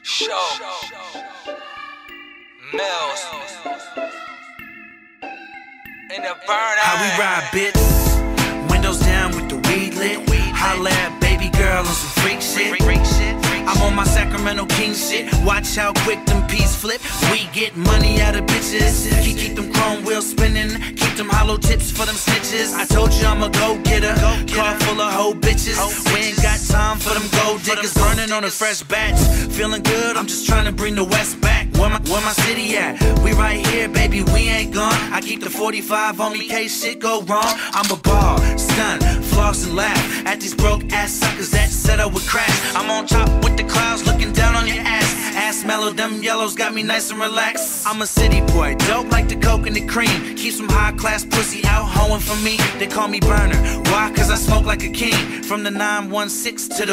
Show Mills in the burn. How we ride, bitch? Windows down with the weed lit. Holla at baby girl on some freak shit. I'm on my Sacramento King shit. Watch how quick them peas flip. We get money out of bitches. Keep them chrome wheels spinning. Keep them hollow tips for them snitches. I told you I'm a go-getter. Car full of hoe bitches. We ain't got time for them gold diggers. Burning on a fresh batch. Feeling good, I'm just trying to bring the West back. Where my city at? We right here, baby, we ain't gone. I keep the 45 on me, case shit go wrong. I'm a ball, stun, floss and laugh at these broke ass suckers that said I would crash. I'm on top with the clouds looking down on your ass. Ass mellow, them yellows got me nice and relaxed. I'm a city boy, dope like the coke and the cream. Keep some high class pussy out hoeing for me. They call me burner, why? Cause I smoke like a king. From the 916 to the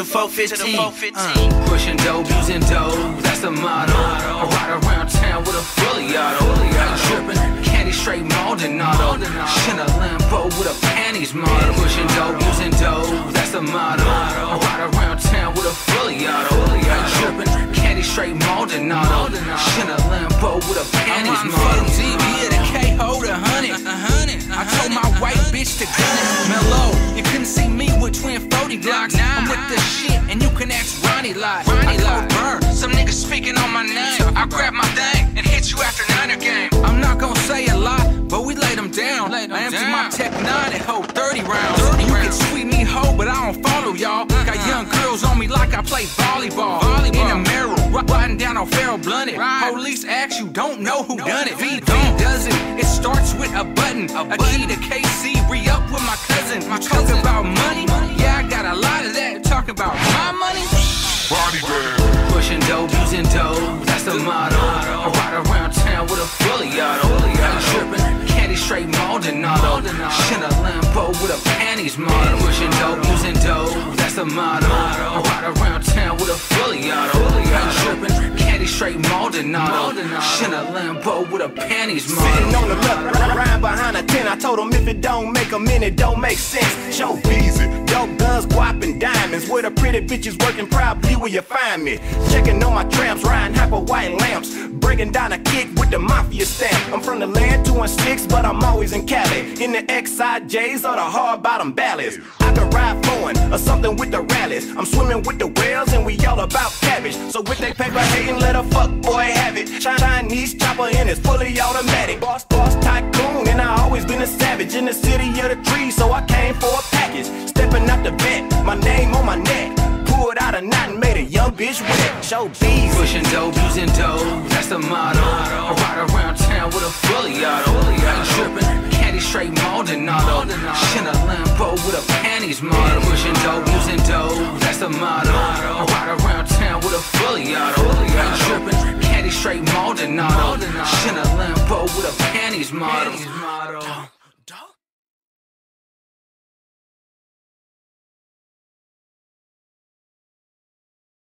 415. Pushing dope, using dope, that's the motto. I ride around town with a fully auto. I'm tripping, candy straight Maldonado. Shin a Lambo with a panties model. Pushing dope, using dope, that's the motto. I ride around town with a fully auto. I'm tripping, candy straight Maldonado. Shin a Lambo with a panties model. I'm from GB to K-Ho to 100. I told my white bitch to gun it. Mellow, you couldn't see me with twin 40 Glocks. I'm with the shit, and you can ask Ronnie Lot. I go burn, some niggas speaking on my name. I grab my thing and hit you after Niner game. I'm not gonna say a lot, but we laid them down. I empty my Tech 9 and hold 30 rounds. You can tweet me hoe, but I don't follow y'all. Got young girls on me like I play volleyball. In the mirror, riding down on Farrell Blunted. Police ask you, don't know who done it. V does it, it starts with a button. A key to KC, re-up with my cousin. Talk about money, yeah, I got a lot of that. Talk about my money, Body bag. Pushing dope, using dope, that's the motto. I ride around town with a fully auto. I'm tripping, candy straight Maldonado. Shin a Lambo with a panties model. Pushing dope, using dope, that's the motto. I ride around town with a fully auto. I'm tripping, candy straight Maldonado. Shin a Lambo with a panties model. Sitting on the left, riding behind a 10. I told him if it don't make a minute, don't make sense. Show busy, dope guns, guap and diamonds. Where the pretty bitches working, probably where you find me. Checking on my tramps, riding hyper white lamps. Breaking down a kick with the mafia stamp. I'm from the land 216, but I'm always in Cali. In the XIJs or the hard bottom ballads. I can ride foreign or something with the rallies. I'm swimming with the whales and we all about cabbage. So with they paper hating, let a fuck boy have it. Chinese chopper and it's fully automatic. Boss tycoon and I always been a savage. In the city of the trees, so I came for a package. Stepping out the vet, my name on my neck. Pulled out a knot and made a young bitch wet. Show bees. Pushing dope, using dope, that's the motto. I ride around town with a fully auto. I'm tripping, candy straight Maldonado. Shin a Lambo with a panties model. Pushing dope, using dope, that's the motto. I ride around town with a fully auto. I'm tripping, candy straight Maldonado. Shin a Lambo with a panties model.